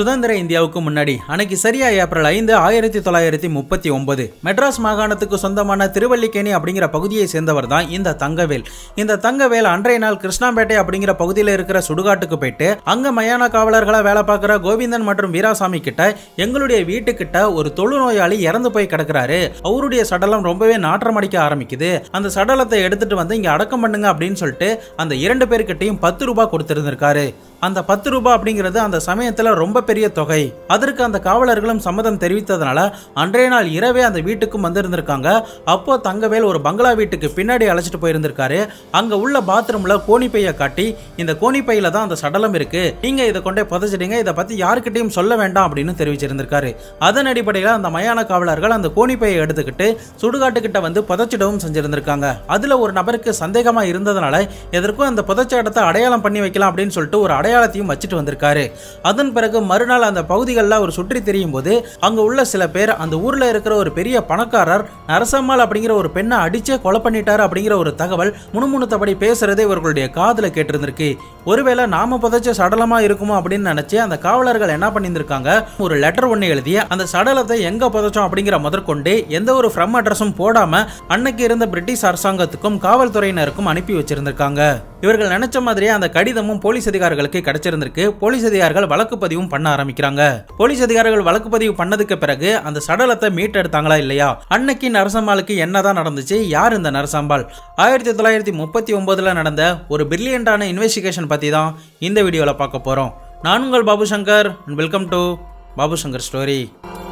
சுதந்திர இந்தியாவுக்கு முன்னாடி அன்னைக்கு சரியா ஏப்ரல் 5, 1939 மெட்ராஸ் மாகாணத்துக்கு சொந்தமான திருவல்லிக்கேணி அப்படிங்கிற பகுதியை சேர்ந்தவர் தான் இந்த தங்கவேல். இந்த தங்கவேல் அன்றைய நாள் கிருஷ்ணாம்பேட்டை அப்படிங்கிற பகுதியில் இருக்கிற சுடுகாட்டுக்கு போயிட்டு அங்க மயான காவலர்களா வேலை பார்க்கிற கோவிந்தன் மற்றும் வீராசாமி கிட்ட எங்களுடைய வீட்டுக்கிட்ட ஒரு தொழுநோயாளி இறந்து போய் கிடக்குறாரு, அவருடைய சடலம் ரொம்பவே நாற்றம் அடிக்க ஆரம்பிக்குது, அந்த சடலத்தை எடுத்துட்டு வந்து இங்க அடக்கம் பண்ணுங்க அப்படின்னு சொல்லிட்டு அந்த 2 பேர்கிட்டையும் 10 ரூபாய் கொடுத்திருந்திருக்காரு. அந்த 10 ரூபாய் அப்படிங்கிறது அந்த சமயத்துல ரொம்ப பெரிய தொகை. அதற்கு அந்த காவலர்களும் சம்மதம் தெரிவித்ததனால அன்றைய நாள் இரவே அந்த வீட்டுக்கும் வந்திருந்திருக்காங்க. அப்போ தங்கவேல் ஒரு பங்களா வீட்டுக்கு பின்னாடி அழைச்சிட்டு போயிருந்திருக்காரு. அங்க உள்ள பாத்ரூம்ல கோணிப்பையை காட்டி, இந்த கோணிப்பையில தான் அந்த சடலம் இருக்கு, நீங்க இதை கொண்டே புதைச்சிடுங்க, இதை பத்தி யாருக்கிட்டையும் சொல்ல வேண்டாம் அப்படின்னு தெரிவிச்சிருந்திருக்காரு. அதன் அடிப்படையில் அந்த மயான காவலர்கள் அந்த கோணிப்பையை எடுத்துக்கிட்டு சுடுகாட்டுக்கிட்ட வந்து புதைச்சிடவும் செஞ்சிருந்திருக்காங்க. அதுல ஒரு நபருக்கு சந்தேகமா இருந்ததுனால எதற்கும் அந்த புதைச்ச இடத்தை அடையாளம் பண்ணி வைக்கலாம் அப்படின்னு சொல்லிட்டு ஒரு அடையாளத்தையும் வச்சுட்டு வந்திருக்காரு. அதன் பிறகு மறுநாள் அந்த பகுதிகளில் அவர் சுற்றி தெரியும் போது அங்க உள்ள சில பேர் அந்த ஊர்ல இருக்கிற ஒரு பெரிய பணக்காரர் நரசம்மாள் அப்படிங்கிற ஒரு பெண்ணை அடிச்சே கொலை பண்ணிட்டாரு அப்படிங்கிற ஒரு தகவல் முணுமுணுத்தபடி பேசுறதே இவர்களுடைய காதுல கேட்டிருந்திருக்கு. ஒருவேளை நாம புதைச்ச சடலமா இருக்குமோ அப்படின்னு நினைச்சு அந்த காவலர்கள் என்ன பண்ணியிருக்காங்க, ஒரு லெட்டர் ஒன்னு எழுதி அந்த சடலத்தை எங்க புதைச்சோம் அப்படிங்கிற முதற்கொண்டு எந்த ஒரு ஃப்ரம் அட்ரஸும் போடாம அன்னைக்கு இருந்த பிரிட்டிஷ் அரசாங்கத்துக்கும் காவல்துறையினருக்கும் அனுப்பி வச்சிருந்திருக்காங்க. இவர்கள் நினைச்ச மாதிரியே அந்த கடிதமும் போலீஸ் அதிகாரிகளுக்கு கிடைச்சிருந்திருக்கு. போலீஸ் அதிகாரிகள் வழக்கு பதிவும் பண்ண ஆரம்பிக்கிறாங்க. போலீஸ் அதிகாரிகள் வழக்கு பதிவு பண்ணதுக்கு பிறகு அந்த சடலத்தை மீட்டெடுத்தாங்களா இல்லையா, அன்னைக்கு நரசம்மாளுக்கு என்னதான் நடந்துச்சு, யார் இந்த நரசம்மாள், 1939 நடந்த ஒரு பிரில்லியண்டான இன்வெஸ்டிகேஷன் பத்தி தான் இந்த வீடியோல பார்க்க போறோம். நான் உங்கள் Babushankar, welcome to Babushankar story.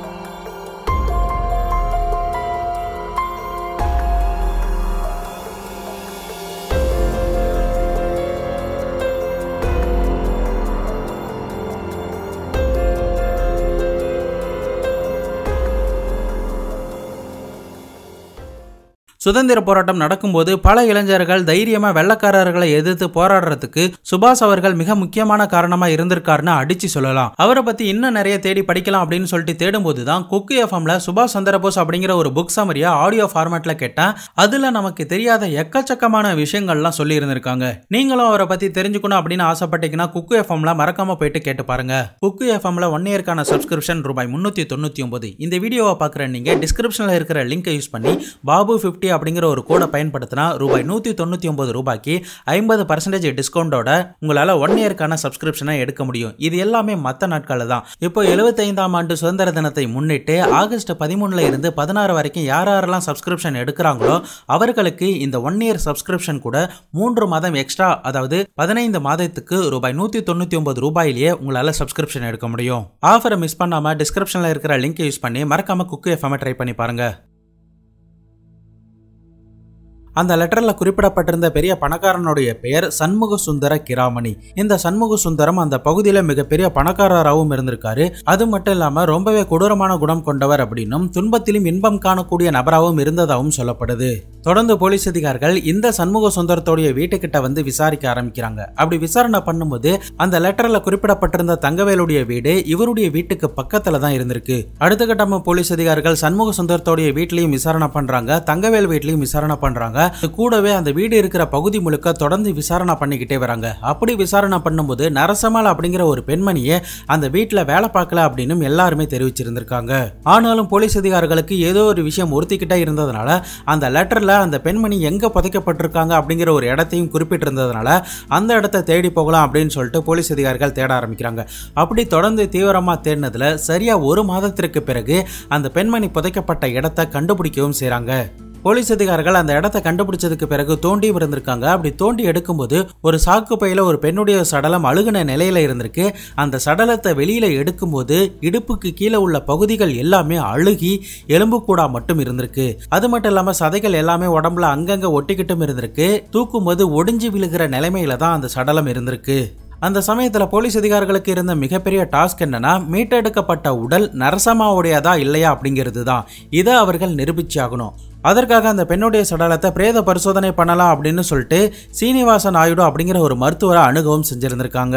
சுதந்திர போராட்டம் நடக்கும்போது பல இளைஞர்கள் தைரியமா வெள்ளக்காரர்களை எதிர்த்து போராடுறதுக்கு சுபாஷ் அவர்கள் மிக முக்கியமான காரணமா இருந்திருக்காருன்னு அடிச்சு சொல்லலாம். அவரை பத்தி இன்னும் நிறைய தேடி படிக்கலாம் அப்படின்னு சொல்லிட்டு தேடும்போது தான் குக்கு எஃப்எம்ல சுபாஷ் சந்திரபோஸ் அப்படிங்கிற ஒரு புக் சமரியா ஆடியோ ஃபார்மேட்ல கேட்டேன். அதுல நமக்கு தெரியாத எக்கச்சக்கமான விஷயங்கள்லாம் சொல்லி இருந்திருக்காங்க. நீங்களும் அவரை பத்தி தெரிஞ்சுக்கணும் அப்படின்னு ஆசைப்பட்டீங்கன்னா குக்கு எஃப்எம்ல மறக்காம போயிட்டு கேட்டு பாருங்க. குக்கு எஃப்எம்ல 1 இயர்க்கான சப்ஸ்கிரிப்ஷன் ரூபாய் 399. இந்த வீடியோவை பாக்குற நீங்க டிஸ்கிரிப்ஷன்ல இருக்கிற லிங்கை யூஸ் பண்ணி பாபு 50 அப்படிங்கிற ஒரு கோடை பயன்படுத்தினா ரூபாய் 199 ரூபாய்க்கு 50% டிஸ்கவுண்டோட உங்களால 1 இயர்க்கான சப்ஸ்கிரிப்ஷனை எடுக்க முடியும். இது எல்லாமே மற்ற நாட்கள் தான். இப்போ 75ஆம் ஆண்டு சுதந்திர தினத்தை முன்னிட்டு ஆகஸ்ட் 13 இருந்து 16 வரைக்கும் யாரெல்லாம் சப்ஸ்கிரிப்ஷன் எடுக்கிறாங்களோ அவர்களுக்கு இந்த 1 இயர் சப்ஸ்கிரிப்ஷன் கூட 3 மாதம் எக்ஸ்ட்ரா, அதாவது 15 மாதத்துக்கு ரூபாய் 199 ரூபாயிலேயே உங்களால சப்ஸ்கிரிப்ஷன் எடுக்க முடியும். ஆஃபரை மிஸ் பண்ணாம டிஸ்கிரிப்ஷன்ல இருக்கிற லிங்கை யூஸ் பண்ணி மறக்காம குக்கு எஃப்எம் ட்ரை பண்ணி பாருங்க. அந்த லெட்டர்ல குறிப்பிடப்பட்டிருந்த பெரிய பணக்காரனுடைய பெயர் சண்முக சுந்தர கிராமணி. இந்த சண்முக சுந்தரம் அந்த பகுதியில மிகப்பெரிய பணக்காரராகவும் இருந்திருக்காரு. அது மட்டும் இல்லாம ரொம்பவே கொடூரமான குணம் கொண்டவர் அப்படின்னும் துன்பத்திலும் இன்பம் காணக்கூடிய நபராகவும் இருந்ததாகவும் சொல்லப்படுது. தொடர்ந்து போலீஸ் அதிகாரிகள் இந்த சண்முக சுந்தரத்தோடைய வீட்டுக்கிட்ட வந்து விசாரிக்க ஆரம்பிக்கிறாங்க. அப்படி விசாரணை பண்ணும்போது அந்த லெட்டர்ல குறிப்பிடப்பட்டிருந்த தங்கவேலுடைய வீடு இவருடைய வீட்டுக்கு பக்கத்துல தான் இருந்திருக்கு. அடுத்த கட்டமா போலீஸ் அதிகாரிகள் சண்முக சுந்தரத்தோடைய வீட்லயும் விசாரணை பண்றாங்க, தங்கவேல் வீட்லயும் விசாரணை பண்றாங்க. கூடவே அந்த வீடு இருக்கிற பகுதி முழுக்க தொடர்ந்து விசாரணை பண்ணிக்கிட்டே வராங்க. அப்படி விசாரணை பண்ணும்போது நரசம்மாள் அப்படிங்கிற ஒரு பெண்மணியை அந்த வீட்டுல வேலை பார்க்கல அப்படின்னு எல்லாருமே தெரிவிச்சிருந்திருக்காங்க. ஆனாலும் போலீஸ் அதிகாரிகளுக்கு ஏதோ ஒரு விஷயம் உறுத்திக்கிட்டே இருந்ததுனால அந்த லெட்டர்ல அந்த பெண்மணி எங்க புதைக்கப்பட்டிருக்காங்க அப்படிங்கிற ஒரு இடத்தையும் குறிப்பிட்டிருந்ததுனால அந்த இடத்தை தேடி போகலாம் அப்படின்னு சொல்லிட்டு போலீஸ் அதிகாரிகள் தேட ஆரம்பிக்கிறாங்க. அப்படி தொடர்ந்து தீவிரமா தேடினதுல சரியா 1 மாதத்திற்கு பிறகு அந்த பெண்மணி புதைக்கப்பட்ட இடத்தை கண்டுபிடிக்கவும் செய்றாங்க. போலீஸ் அதிகாரிகள் அந்த இடத்தை கண்டுபிடிச்சதுக்கு பிறகு தோண்டியும் இருந்திருக்காங்க. அப்படி தோண்டி எடுக்கும்போது ஒரு சாக்கு பையில ஒரு பெண்ணுடைய சடலம் அழுகுன நிலையில இருந்திருக்கு. அந்த சடலத்தை வெளியில எடுக்கும்போது இடுப்புக்கு கீழே உள்ள பகுதிகள் எல்லாமே அழுகி எலும்பு கூடா மட்டும் இருந்திருக்கு. அது மட்டும் இல்லாம சதைகள் எல்லாமே உடம்புல அங்கங்க ஒட்டிக்கிட்டும் இருந்திருக்கு. தூக்கும் போது ஒடிஞ்சு விழுகிற நிலைமையில தான் அந்த சடலம் இருந்திருக்கு. அந்த சமயத்துல போலீஸ் அதிகாரிகளுக்கு இருந்த மிகப்பெரிய டாஸ்க் என்னன்னா, மீட்டெடுக்கப்பட்ட உடல் நரசம்மாவுடையதா இல்லையா அப்படிங்கிறது தான். இதை அவர்கள் நிரூபிச்சாகணும். அதற்காக அந்த பெண்ணுடைய சடலத்தை பிரேத பரிசோதனை பண்ணலாம் அப்படின்னு சொல்லிட்டு சீனிவாச நாயுடு அப்படிங்கிற ஒரு மருத்துவரை அணுகவும் செஞ்சிருந்திருக்காங்க.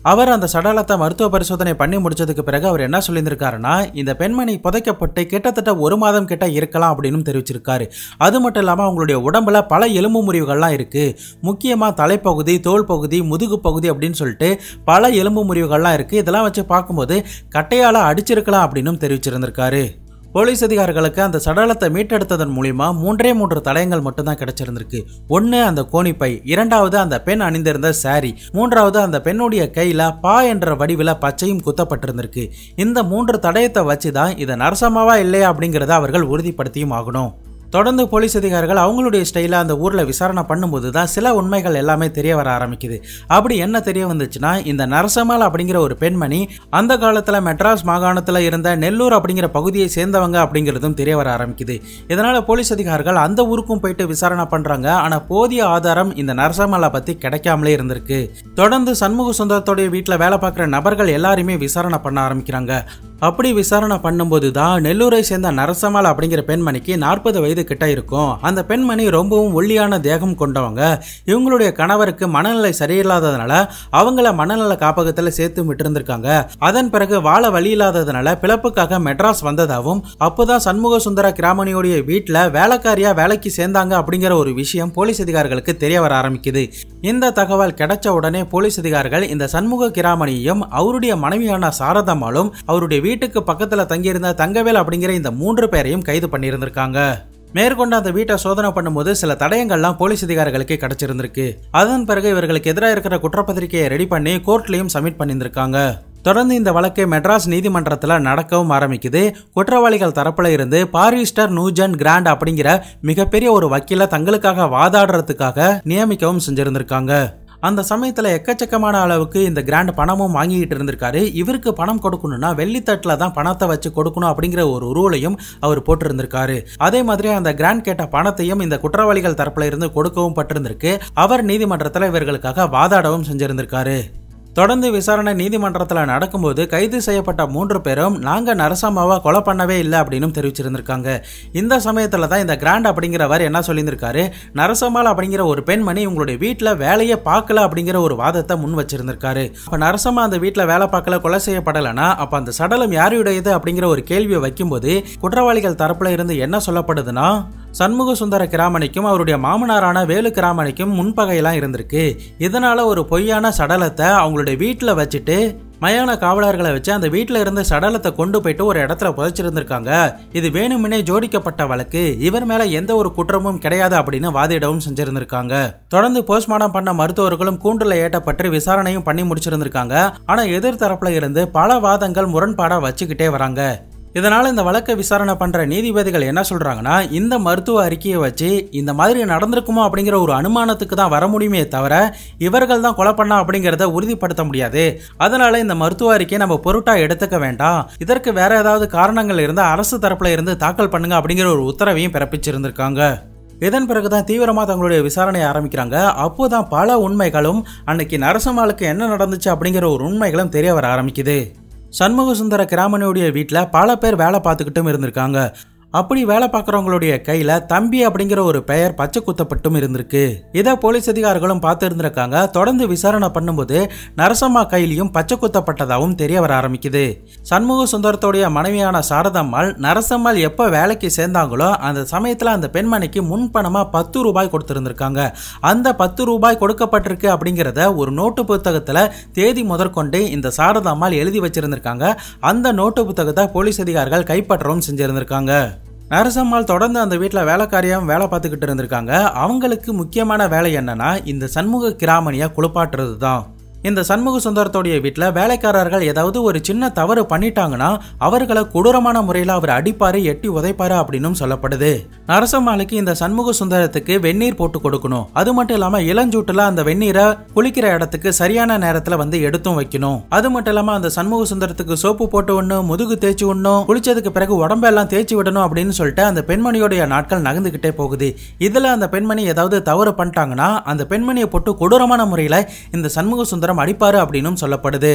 அவர் அந்த சடலத்தை மருத்துவ பரிசோதனை பண்ணி முடிச்சதுக்கு பிறகு அவர் என்ன சொல்லியிருக்காருன்னா, இந்த பெண்மணி புதைக்கப்பட்டு கிட்டத்தட்ட 1 மாதம் கிட்ட இருக்கலாம் அப்படின்னு தெரிவிச்சிருக்காரு. அது மட்டும் இல்லாமல் அவங்களுடைய உடம்புல பல எலும்பு முறிவுகள்லாம் இருக்கு. முக்கியமாக தலைப்பகுதி, தோல் பகுதி, முதுகு பகுதி அப்படின்னு சொல்லிட்டு பல எலும்பு முறிவுகள்லாம் இருக்கு. இதெல்லாம் வச்சு பார்க்கும்போது கட்டையால அடிச்சிருக்கலாம் அப்படின்னு தெரிவிச்சிருந்திருக்காரு. போலீஸ் அதிகாரிகளுக்கு அந்த சடலத்தை மீட்டெடுத்ததன் மூலியமா 3 தடயங்கள் மட்டும்தான் கிடைச்சிருந்திருக்கு. ஒன்னு அந்த கோணிப்பை, இரண்டாவது அந்த பெண் அணிந்திருந்த சாரி, மூன்றாவது அந்த பெண்ணுடைய கையில பா என்ற வடிவில பச்சையும் குத்தப்பட்டிருந்திருக்கு. இந்த 3 தடயத்தை வச்சுதான் இதை நரசம்மாவா இல்லையா அப்படிங்கறத அவர்கள் உறுதிப்படுத்தியும் ஆகணும். தொடர்ந்து போலீஸ் அதிகாரிகள் அவங்களுடைய ஸ்டைல அந்த ஊர்ல விசாரணை பண்ணும்போது தான் சில உண்மைகள் எல்லாமே தெரிய வர ஆரம்பிக்குது. அப்படி என்ன தெரிய வந்துச்சுன்னா, இந்த நரசம்மாள் அப்படிங்கிற ஒரு பெண்மணி அந்த காலத்துல மெட்ராஸ் மாகாணத்துல இருந்த நெல்லூர் அப்படிங்கிற பகுதியை சேர்ந்தவங்க அப்படிங்கிறதும் தெரிய வர ஆரம்பிக்குது. இதனால போலீஸ் அதிகாரிகள் அந்த ஊருக்கும் போயிட்டு விசாரணை பண்றாங்க. ஆனா போதிய ஆதாரம் இந்த நரசம்மாளை பத்தி கிடைக்காமலே இருந்திருக்கு. தொடர்ந்து சண்முக சுந்தரத்தோடைய வீட்டுல வேலை பார்க்குற நபர்கள் எல்லாருமே விசாரணை பண்ண ஆரம்பிக்கிறாங்க. அப்படி விசாரணை பண்ணும்போது தான் நெல்லூரை சேர்ந்த நரசம்மாள் அப்படிங்கிற பெண்மணிக்கு 40 வயது கிட்ட இருக்கும். அந்த பெண்மணி ரொம்பவும் ஒல்லியான தேகம் கொண்டவங்க. இவங்களுடைய கணவருக்கு மனநிலை சரியில்லாததுனால அவங்கள மனநல காப்பகத்தில் சேர்த்து விட்டுருந்திருக்காங்க. அதன் பிறகு வாழ வழி இல்லாததுனால பிளப்புக்காக மெட்ராஸ் வந்ததாகவும் அப்போதான் சண்முக சுந்தர கிராமணியோடைய வீட்டில் வேலைக்காரியா வேலைக்கு சேர்ந்தாங்க அப்படிங்கிற ஒரு விஷயம் போலீஸ் அதிகாரிகளுக்கு தெரிய வர ஆரம்பிக்குது. இந்த தகவல் கிடைச்ச உடனே போலீஸ் அதிகாரிகள் இந்த சண்முக கிராமணியும் அவருடைய மனைவியான சாரதம்மாளும் அவருடைய வீட்டுக்கு பக்கத்துல தங்கியிருந்த தங்கவேல் அப்படிங்கிற இந்த 3 பேரையும் கைது பண்ணியிருந்திருக்காங்க. மேற்கொண்டு அந்த வீட்டை சோதனை பண்ணும்போது சில தடயங்கள்லாம் போலீஸ் அதிகாரிகளுக்கு கிடைச்சிருந்திருக்கு. அதன் பிறகு இவர்களுக்கு எதிராக இருக்கிற குற்றப்பத்திரிகையை ரெடி பண்ணி கோர்ட்லயும் சப்மிட் பண்ணியிருந்திருக்காங்க. தொடர்ந்து இந்த வழக்கு மெட்ராஸ் நீதிமன்றத்தில் நடக்கவும் ஆரம்பிக்குது. குற்றவாளிகள் தரப்புல இருந்து பாரிஸ்டர் நூஜன் கிராண்ட் அப்படிங்கிற மிகப்பெரிய ஒரு வக்கீல தங்களுக்காக வாதாடுறதுக்காக நியமிக்கவும் செஞ்சிருந்திருக்காங்க. அந்த சமயத்துல எக்கச்சக்கமான அளவுக்கு இந்த கிராண்ட் பணமும் வாங்கிட்டு இருந்திருக்காரு. இவருக்கு பணம் கொடுக்கணும்னா வெள்ளித்தட்டுல தான் பணத்தை வச்சு கொடுக்கணும் அப்படிங்கிற ஒரு ரூலையும் அவர் போட்டிருந்திருக்காரு. அதே மாதிரி அந்த கிராண்ட் கேட்ட பணத்தையும் இந்த குற்றவாளிகள் தரப்புல இருந்து கொடுக்கவும் பட்டிருந்திருக்கு. அவர் நீதிமன்றத்தில் இவர்களுக்காக வாதாடவும் செஞ்சிருந்திருக்காரு. தொடர்ந்து விசாரணை நீதிமன்றத்தில் நடக்கும்போது கைது செய்யப்பட்ட 3 பேரும் நாங்க நரசம்மாவை கொலை பண்ணவே இல்லை அப்படின்னு தெரிவிச்சிருந்திருக்காங்க. இந்த சமயத்துல தான் இந்த கிராண்ட் அப்படிங்கிறவர் என்ன சொல்லியிருந்திருக்காரு, நரசம்மாள் அப்படிங்கிற ஒரு பெண்மணி உங்களுடைய வீட்டில் வேலையை பார்க்கல அப்படிங்கிற ஒரு வாதத்தை முன் வச்சிருந்திருக்காரு. அப்ப நரசம்மா அந்த வீட்டில் வேலை பார்க்கல, கொலை செய்யப்படலைன்னா அப்ப அந்த சடலம் யாருடையது அப்படிங்கிற ஒரு கேள்வியை வைக்கும்போது குற்றவாளிகள் தரப்புல இருந்து என்ன சொல்லப்படுதுன்னா, சண்முக சுந்தர கிராமணிக்கும் அவருடைய மாமனாரான வேலு கிராமணிக்கும் முன்பகையெல்லாம் இருந்திருக்கு. இதனால ஒரு பொய்யான சடலத்தை அவங்களுடைய வீட்டில் வச்சுட்டு மயான காவலர்களை வச்சு அந்த வீட்டில் இருந்த சடலத்தை கொண்டு போயிட்டு ஒரு இடத்துல புதைச்சிருந்திருக்காங்க. இது வேணுமெனே ஜோடிக்கப்பட்ட வழக்கு, இவர் மேல எந்த ஒரு குற்றமும் கிடையாது அப்படின்னு வாதிடவும் செஞ்சிருந்திருக்காங்க. தொடர்ந்து போஸ்ட்மார்ட்டம் பண்ண மருத்துவர்களும் கூண்டுல ஏற்றப்பட்டு விசாரணையும் பண்ணி முடிச்சிருந்திருக்காங்க. ஆனா எதிர்த்தரப்புல இருந்து பல வாதங்கள் முரண்பாடா வச்சுக்கிட்டே வராங்க. இதனால இந்த வழக்கை விசாரணை பண்ற நீதிபதிகள் என்ன சொல்றாங்கன்னா, இந்த மருத்துவ அறிக்கையை வச்சு இந்த மாதிரி நடந்திருக்குமோ அப்படிங்கிற ஒரு அனுமானத்துக்கு தான் வர முடியுமே தவிர இவர்கள் தான் கொலை பண்ணா அப்படிங்கறத உறுதிப்படுத்த முடியாது. அதனால இந்த மருத்துவ அறிக்கையை நம்ம பொருட்டா எடுத்துக்க வேண்டாம். இதற்கு வேற ஏதாவது காரணங்கள் இருந்தா அரசு தரப்புல இருந்து தாக்கல் பண்ணுங்க அப்படிங்கிற ஒரு உத்தரவையும் பிறப்பிச்சிருந்திருக்காங்க. இதன் பிறகுதான் தீவிரமா தங்களுடைய விசாரணையை ஆரம்பிக்கிறாங்க. அப்போதான் பல உண்மைகளும் அன்னைக்கு நரசம்மாளுக்கு என்ன நடந்துச்சு அப்படிங்கிற ஒரு உண்மைகளும் தெரிய வர ஆரம்பிக்குது. சண்முக சுந்தர கிராமணியுடைய வீட்டில் பல பேர் வேலை பார்த்துக்கிட்டும் இருந்திருக்காங்க. அப்படி வேலை பார்க்குறவங்களுடைய கையில தம்பி அப்படிங்கிற ஒரு பெயர் பச்சை குத்தப்பட்டும் இருந்திருக்கு. இதை போலீஸ் அதிகாரிகளும் பார்த்து இருந்திருக்காங்க. தொடர்ந்து விசாரணை பண்ணும்போது நரசம்மா கையிலையும் பச்சை குத்தப்பட்டதாகவும் தெரிய வர ஆரம்பிக்குது. சண்முக சுந்தரத்தோடைய மனைவியான சாரதம்மாள் நரசம்மாள் எப்போ வேலைக்கு சேர்ந்தாங்களோ அந்த சமயத்தில் அந்த பெண்மணிக்கு முன்பணமாக 10 ரூபாய் கொடுத்திருந்திருக்காங்க. அந்த 10 ரூபாய் கொடுக்கப்பட்டிருக்கு அப்படிங்கிறத ஒரு நோட்டு புத்தகத்தில் தேதி முதற்கொண்டு இந்த சாரதம்மாள் எழுதி வச்சிருந்திருக்காங்க. அந்த நோட்டு புத்தகத்தை போலீஸ் அதிகாரிகள் கைப்பற்றவும் செஞ்சிருந்திருக்காங்க. நரசம்மாள் தொடர்ந்து அந்த வீட்டில் வேலைக்காரியாகவும் வேலை பார்த்துக்கிட்டு இருந்திருக்காங்க. அவங்களுக்கு முக்கியமான வேலை என்னன்னா இந்த சண்முக கிராமணியை குளிப்பாட்டுறது தான். இந்த சண்முக சுந்தரத்தோடைய வீட்டில் வேலைக்காரர்கள் ஏதாவது ஒரு சின்ன தவறு பண்ணிட்டாங்கன்னா அவர்களை கொடூரமான முறையில் அவர் அடிப்பாரு, எட்டி உதைப்பாரு அப்படின்னு சொல்லப்படுது. நரசம்மாளுக்கு இந்த சண்முக சுந்தரத்துக்கு வெந்நீர் போட்டு கொடுக்கணும். அது மட்டும் இல்லாம இளஞ்சூட்டுல அந்த வெந்நீரை குளிக்கிற இடத்துக்கு சரியான நேரத்துல வந்து எடுத்தும் வைக்கணும். அது மட்டும் இல்லாம அந்த சண்முக சுந்தரத்துக்கு சோப்பு போட்டு விடணும், முதுகு தேய்ச்சி விடணும், குளிச்சதுக்கு பிறகு உடம்பெல்லாம் தேய்ச்சி விடணும் அப்படின்னு சொல்லிட்டு அந்த பெண்மணியோடைய நாட்கள் நகர்ந்துகிட்டே போகுது. இதுல அந்த பெண்மணி ஏதாவது தவறு பண்ணிட்டாங்கன்னா அந்த பெண்மணியை போட்டு கொடூரமான முறையில இந்த சண்முக சுந்தரம் அடிப்பாரு அப்படின்னு சொல்லப்படுது.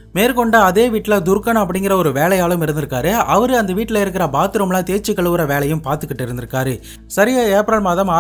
மேற்கொண்ட அதே வீட்டுல துர்கன் அப்படிங்கிற ஒரு வேலையாளும் இருந்திருக்காரு. அவரு அந்த வீட்டுல இருக்கிற பாத்ரூம்ல தேய்ச்சி கழுவுற வேலையும் பார்த்துக்கிட்டு இருந்திருக்காரு. சரியா ஏப்ரல் மாதம்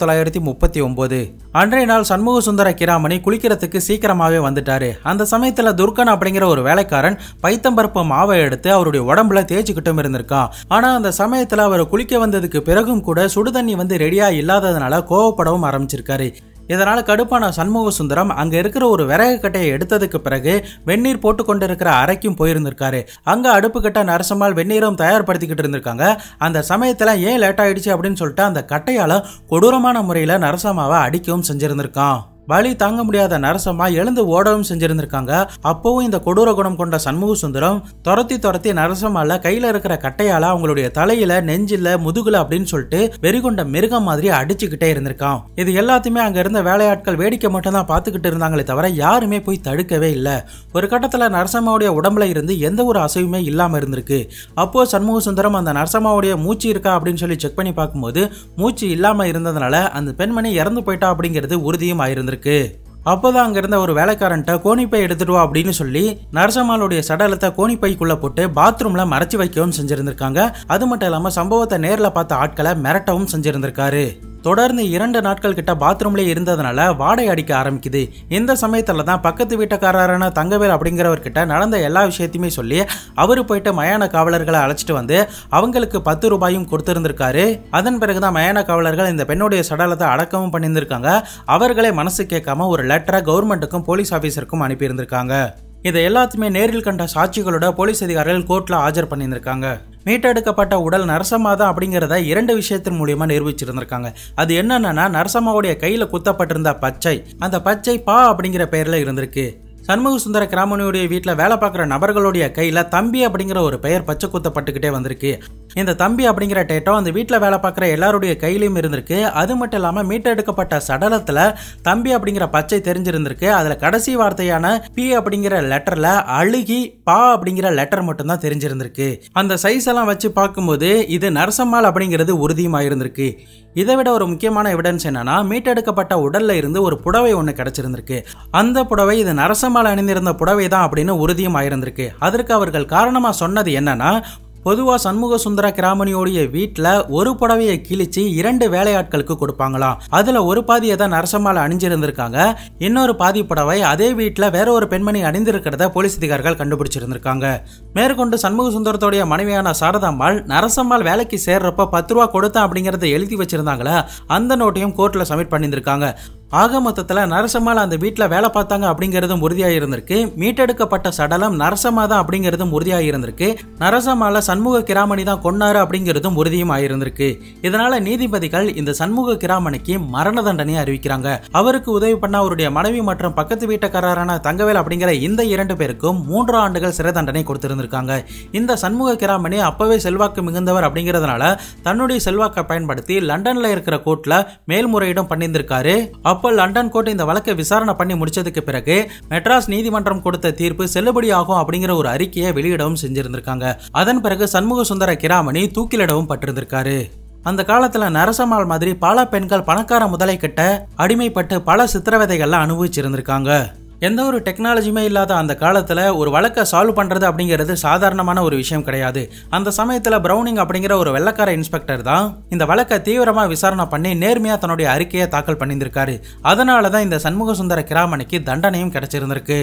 1939 அன்றைய நாள் சண்முக சுந்தர கிராமணி குளிக்கிறதுக்கு சீக்கிரமாவே வந்துட்டாரு. அந்த சமயத்துல துர்கன் அப்படிங்கிற ஒரு வேலைக்காரன் பைத்தம்பருப்பு மாவை எடுத்து அவருடைய உடம்புல தேய்ச்சிக்கிட்டும் இருந்திருக்கான். ஆனா அந்த சமயத்துல அவர் குளிக்க வந்ததுக்கு பிறகும் கூட சுடுதண்ணி ரெடியா இல்லாததுனால கோவப்படவும் ஆரம்பிச்சிருக்காரு. இதனால கடுப்பான சண்முக சுந்தரம் அங்க இருக்கிற ஒரு விறகு கட்டையை எடுத்ததுக்கு பிறகு வெந்நீர் போட்டு கொண்டிருக்கிற அறைக்கும் போயிருந்திருக்காரு. அங்க அடுப்பு கட்ட நரசம்மாள் வெந்நீரும் தயார்படுத்திக்கிட்டு இருந்திருக்காங்க. அந்த சமயத்துல ஏன் லேட் ஆயிடுச்சு அப்படின்னு சொல்லிட்டு அந்த கட்டையால கொடூரமான முறையில நரசம்மாவை அடிக்கவும் செஞ்சிருந்திருக்கான். வலி தாங்க முடியாத நரசம்மா எழுந்து ஓடவும் செஞ்சிருந்திருக்காங்க. அப்பவும் இந்த கொடூர குணம் கொண்ட சண்முக சுந்தரம் துரத்தி நரசம்மால கையில இருக்கிற கட்டையால அவங்களுடைய தலையில, நெஞ்சில, முதுகுல அப்படின்னு சொல்லிட்டு வெறிகொண்ட மிருகம் மாதிரி அடிச்சுக்கிட்டே இருந்திருக்கான். இது எல்லாத்தையுமே அங்க இருந்த வேலையாட்கள் வேடிக்கை மட்டும் தான் பார்த்துக்கிட்டு இருந்தாங்களே தவிர யாருமே போய் தடுக்கவே இல்லை. ஒரு கட்டத்துல நரசம்மாவுடைய உடம்புல இருந்து எந்த ஒரு அசைவுமே இல்லாம இருந்திருக்கு. அப்போ சண்முக சுந்தரம் அந்த நரசம்மாவுடைய மூச்சு இருக்கா அப்படின்னு சொல்லி செக் பண்ணி பார்க்கும்போது மூச்சு இல்லாம இருந்ததுனால அந்த பெண்மணி இறந்து போயிட்டா அப்படிங்கிறது உறுதியும் ஆயிருந்திருக்கு. அப்போதான் அங்க இருந்த ஒரு வேலைக்காரன்ட்ட கோணிப்பை எடுத்துட்டு வா அப்படின்னு சொல்லி நரசம்மாளுடைய சடலத்தை கோணிப்பைக்குள்ள போட்டு பாத்ரூம்ல மறைச்சு வைக்கவும் செஞ்சிருந்திருக்காங்க. அது மட்டும் இல்லாம சம்பவத்தை நேர்ல பார்த்த ஆட்களை மிரட்டவும் செஞ்சிருந்திருக்காரு. தொடர்ந்து 2 நாட்கள் கிட்ட பாத்ரூம்ல இருந்ததுனால வாடை அடிக்க ஆரம்பிக்குது. இந்த சமயத்துல தான் பக்கத்து வீட்டுக்காரரான தங்கவேல் அப்படிங்கிறவர்கிட்ட நடந்த எல்லா விஷயத்தையுமே சொல்லி அவரு போயிட்டு மயான காவலர்களை அழைச்சிட்டு வந்து அவங்களுக்கு 10 ரூபாயும் கொடுத்திருந்திருக்காரு. அதன் பிறகுதான் மயான காவலர்கள் இந்த பெண்ணுடைய சடலத்தை அடக்கமும் பண்ணியிருந்திருக்காங்க. அவர்களே மனசு கேட்காம ஒரு லெட்டரை கவர்மெண்ட்டுக்கும் போலீஸ் ஆபீசருக்கும் அனுப்பியிருந்திருக்காங்க. இதை எல்லாத்தையுமே நேரில் கண்ட சாட்சிகளோட போலீஸ் அதிகாரிகள் கோர்ட்ல ஆஜர் பண்ணியிருந்திருக்காங்க. மீட்டெடுக்கப்பட்ட உடல் நரசம்மா தான் அப்படிங்கிறத 2 விஷயத்தின் மூலியமா நிரூபிச்சிருந்திருக்காங்க. அது என்னன்னா நரசம்மாவுடைய கையில குத்தப்பட்டிருந்த பச்சை, அந்த பச்சை பா அப்படிங்கிற பெயர்ல இருந்திருக்கு. சண்முக சுந்தர கிராமணியுடைய வீட்டில் வேலை பார்க்குற நபர்களுடைய கையில் தம்பி அப்படிங்கிற ஒரு பெயர் பச்சை குத்தப்பட்டுக்கிட்டே வந்திருக்கு. இந்த தம்பி அப்படிங்கிற டேட்டோ அந்த வீட்டில் வேலை பார்க்குற எல்லாருடைய கையிலையும் இருந்திருக்கு. அது மட்டும் இல்லாமல் மீட்டெடுக்கப்பட்ட சடலத்தில் தம்பி அப்படிங்கிற பச்சை தெரிஞ்சிருந்திருக்கு. அதில் கடைசி வார்த்தையான பி அப்படிங்கிற லெட்டரில் அழுகி பா அப்படிங்கிற லெட்டர் மட்டும்தான் தெரிஞ்சிருந்திருக்கு. அந்த சைஸ் எல்லாம் வச்சு பார்க்கும்போது இது நரசம்மாள் அப்படிங்கிறது உறுதியுமாயிருந்திருக்கு. இதை விட ஒரு முக்கியமான எவிடன்ஸ் என்னன்னா மீட்டெடுக்கப்பட்ட உடல்ல இருந்து ஒரு புடவை ஒன்று கிடைச்சிருந்திருக்கு. அந்த புடவை இது நரசம்மாள் அணிந்திருந்த புடவை தான் அப்படின்னு உறுதியும் ஆயிருந்திருக்கு. அதற்கு அவர்கள் காரணமா சொன்னது என்னன்னா, பொதுவா சண்முக சுந்தர கிராமணியோடைய வீட்டுல ஒரு புடவையை கிழிச்சு 2 வேலையாட்களுக்கு கொடுப்பாங்களாம். அதுல ஒரு பாதியை தான் நரசம்மாள் அணிஞ்சிருந்திருக்காங்க. இன்னொரு பாதி புடவை அதே வீட்டுல வேற ஒரு பெண்மணி அணிந்திருக்கிறத போலீஸ் அதிகாரிகள் கண்டுபிடிச்சிருந்திருக்காங்க. மேற்கொண்டு சண்முக சுந்தரத்தோடைய மனைவியான சாரதாம்மாள் நரசம்மாள் வேலைக்கு சேர்றப்ப 10 ரூபா கொடுத்தேன் அப்படிங்கறத எழுதி வச்சிருந்தாங்களா, அந்த நோட்டையும் கோர்ட்ல சப்மிட் பண்ணியிருந்திருக்காங்க. ஆக மொத்தத்துல நரசம்மாள் அந்த வீட்டுல வேலை பார்த்தாங்க அப்படிங்கிறதும் உறுதியாக இருந்திருக்கு. மீட்டெடுக்கப்பட்ட சடலம் நரசம்மா தான் அப்படிங்கிறதும் உறுதியாக இருந்திருக்கு. நரசம்மாள சண்முக கிராமணி தான் கொன்னாரு அப்படிங்கிறதும் உறுதியும் ஆயிருந்திருக்கு. இதனால நீதிபதிகள் இந்த சண்முக கிராமணிக்கு மரண தண்டனை அறிவிக்கிறாங்க. அவருக்கு உதவி பண்ண அவருடைய மனைவி மற்றும் பக்கத்து வீட்டுக்காரரான தங்கவேல் அப்படிங்கிற இந்த 2 பேருக்கும் 3 ஆண்டுகள் சிறை தண்டனை கொடுத்திருந்திருக்காங்க. இந்த சண்முக கிராமணி அப்பவே செல்வாக்கு மிகுந்தவர் அப்படிங்கிறதுனால தன்னுடைய செல்வாக்கை பயன்படுத்தி லண்டன்ல இருக்கிற கோர்ட்ல மேல்முறையீடும் பண்ணியிருந்திருக்காரு. அப்போ லண்டன் கோர்ட் இந்த வழக்கை விசாரணை பண்ணி முடிச்சதுக்கு பிறகு மெட்ராஸ் நீதிமன்றம் கொடுத்த தீர்ப்பு செல்லுபடி ஆகும் அப்படிங்கிற ஒரு அறிக்கையை வெளியிடவும் செஞ்சிருந்திருக்காங்க. அதன் பிறகு சண்முக சுந்தர கிராமணி தூக்கிலிடவும் பட்டிருந்திருக்காரு. அந்த காலத்துல நரசம்மாள் மாதிரி பல பெண்கள் பணக்கார முதலை கிட்ட அடிமைப்பட்டு பல சித்திரவதைகள்லாம் அனுபவிச்சிருந்திருக்காங்க. எந்த ஒரு டெக்னாலஜியுமே இல்லாத அந்த காலத்துல ஒரு வழக்கை சால்வ் பண்றது அப்படிங்கிறது சாதாரணமான ஒரு விஷயம் கிடையாது. அந்த சமயத்துல பிரவுனிங் அப்படிங்கிற ஒரு வெள்ளக்கார இன்ஸ்பெக்டர் தான் இந்த வழக்கை தீவிரமா விசாரணை பண்ணி நேர்மையா தன்னுடைய அறிக்கையை தாக்கல் பண்ணியிருந்திருக்காரு. அதனாலதான் இந்த சண்முக சுந்தர கிராமணிக்கு தண்டனையும் கிடைச்சிருந்திருக்கு.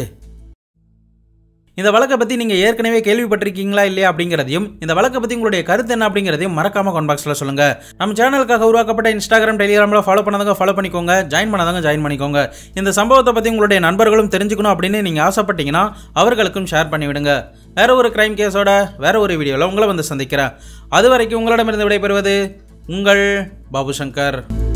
இந்த வழக்கை பத்தி நீங்க ஏற்கனவே கேள்விப்பட்டிருக்கீங்களா இல்லையா அப்படிங்கிறதையும், இந்த வழக்கை பத்தி உங்களுடைய கருத்து என்ன அப்படிங்கிறதையும் மறக்காம கமெண்ட் பாக்ஸ்ல சொல்லுங்க. நம்ம சேனலுக்காக உருவாக்கப்பட்ட இன்ஸ்டாகிராம், டெலிகிராம்ல ஃபாலோ பண்ணாதவங்க ஃபாலோ பண்ணிக்கோங்க, ஜாயின் பண்ணாதவங்க ஜாயின் பண்ணிக்கோங்க. இந்த சம்பவத்தை பத்தி உங்களுடைய நண்பர்களும் தெரிஞ்சுக்கணும் அப்படின்னு நீங்க ஆசைப்பட்டீங்கன்னா அவர்களுக்கும் ஷேர் பண்ணி விடுங்க. வேற ஒரு கிரைம் கேஸோட வேற ஒரு வீடியோல உங்களை வந்து சந்திக்கிறேன். அது வரைக்கும் உங்களிடமிருந்து விடைபெறுவது உங்கள் பாபுசங்கர்.